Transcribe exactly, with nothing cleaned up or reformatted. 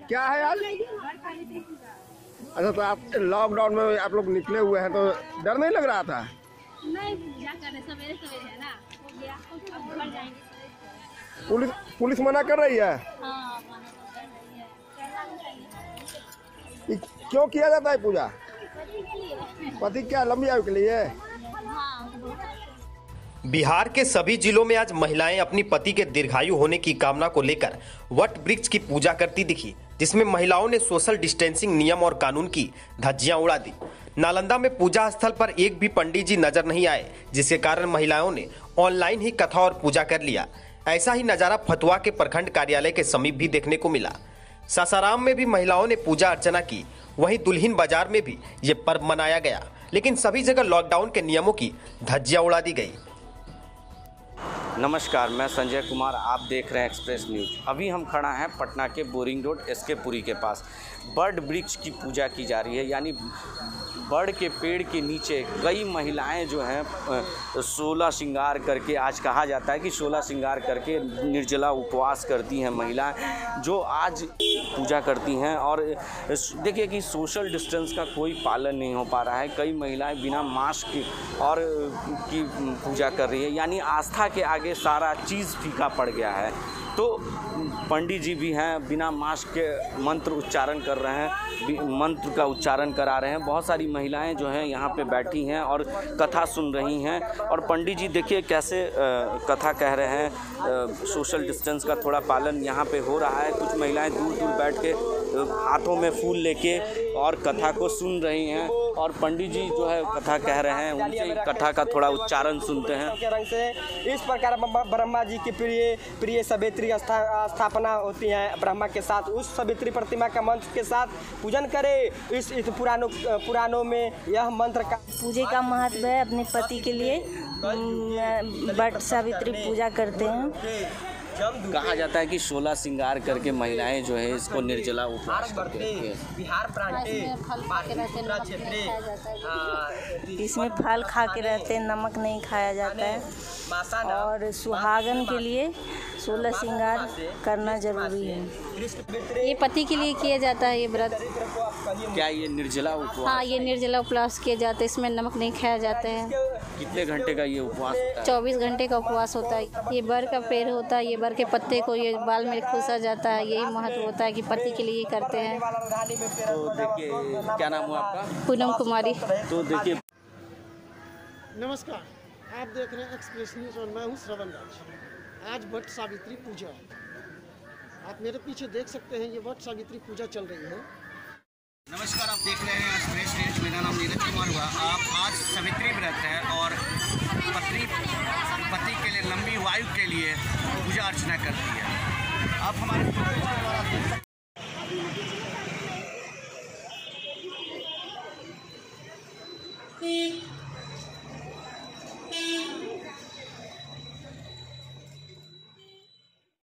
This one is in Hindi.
क्या है आज? अच्छा, तो आप लॉकडाउन में आप लोग निकले हुए हैं तो डर नहीं लग रहा था? नहीं, पूजा करने सवेरे सवेरे है ना, हो गया, अब घर जाएंगे। पुलिस पुलिस मना कर रही है? हाँ, मना कर रही है। क्यों किया जाता है पूजा? पति क्या लंबी आयु के लिए? बिहार के सभी जिलों में आज महिलाएं अपनी पति के दीर्घायु होने की कामना को लेकर वट वृक्ष की पूजा करती दिखी, जिसमें महिलाओं ने सोशल डिस्टेंसिंग नियम और कानून की धज्जियां उड़ा दी। नालंदा में पूजा स्थल पर एक भी पंडित जी नजर नहीं आए, जिसके कारण महिलाओं ने ऑनलाइन ही कथा और पूजा कर लिया। ऐसा ही नजारा फतुहा के प्रखंड कार्यालय के समीप भी देखने को मिला। सासाराम में भी महिलाओं ने पूजा अर्चना की, वहीं दुल्हिन बाजार में भी ये पर्व मनाया गया, लेकिन सभी जगह लॉकडाउन के नियमों की धज्जियां उड़ा दी गई। नमस्कार, मैं संजय कुमार, आप देख रहे हैं एक्सप्रेस न्यूज। अभी हम खड़ा हैं पटना के बोरिंग रोड एस के पुरी के पास। बर्ड वृक्ष की पूजा की जा रही है, यानी बर्ड के पेड़ के नीचे कई महिलाएं जो हैं सोलह श्रृंगार करके, आज कहा जाता है कि सोलह श्रृंगार करके निर्जला उपवास करती हैं महिलाएं, जो आज पूजा करती हैं। और देखिए कि सोशल डिस्टेंस का कोई पालन नहीं हो पा रहा है। कई महिलाएं बिना मास्क और की पूजा कर रही है, यानी आस्था के आगे सारा चीज़ फीका पड़ गया है। तो पंडित जी भी हैं, बिना मास्क के मंत्र उच्चारण कर रहे हैं, मंत्र का उच्चारण करा रहे हैं। बहुत सारी महिलाएं जो हैं यहाँ पे बैठी हैं और कथा सुन रही हैं। और पंडित जी देखिए कैसे आ, कथा कह रहे हैं। आ, सोशल डिस्टेंस का थोड़ा पालन यहाँ पे हो रहा है। कुछ महिलाएं दूर दूर बैठ के हाथों में फूल लेके और कथा को सुन रही हैं, और पंडित जी जो है कथा कह रहे हैं, उनसे कथा का थोड़ा उच्चारण सुनते हैं। के रंग से इस प्रकार ब्रह्मा जी की प्रिय प्रिय सावित्री स्थापना होती है। ब्रह्मा के साथ उस सावित्री प्रतिमा का मंत्र के साथ पूजन करें। इस, इस पुराणों पुराणों में यह मंत्र का पूजे का महत्व है। अपने पति के लिए वट सावित्री पूजा करते हैं। कहा जाता है कि सोलह श्रृंगार करके महिलाएं जो है इसको निर्जला उपवास करती हैं। बिहार प्रांत इसमें फल खा के रहते हैं, नमक नहीं खाया जाता है। और सुहागन के लिए सोलह श्रृंगार करना जरूरी है। ये पति के लिए किया जाता है ये व्रत। क्या ये निर्जला उपवास? हाँ, ये निर्जला उपवास किया जाता है। इसमें नमक नहीं खाया जाता है। कितने घंटे का ये उपवास होता है? चौबीस घंटे का उपवास होता है। ये बर का पेड़ होता है, ये बर के पत्ते को ये बाल में खुसा जाता है। यही महत्व होता है कि पति के लिए करते हैं। तो देखिए, क्या नाम हुआ आपका? पूनम कुमारी। तो देखिए, नमस्कार, आप देख रहे हैं एक्सप्रेस न्यूज और मैं हूं श्रवण राज। आज वट सावित्री पूजा, आप मेरे पीछे देख सकते हैं, ये वट सावित्री पूजा चल रही है। नमस्कार, आप देख रहे हैं एक्सप्रेस न्यूज। मेरा नाम नीरज कुमार हुआ। आप आज सावित्री व्रत है और पत्नी पति के लिए लंबी वायु के लिए पूजा अर्चना करती है। आप हमारे ठीक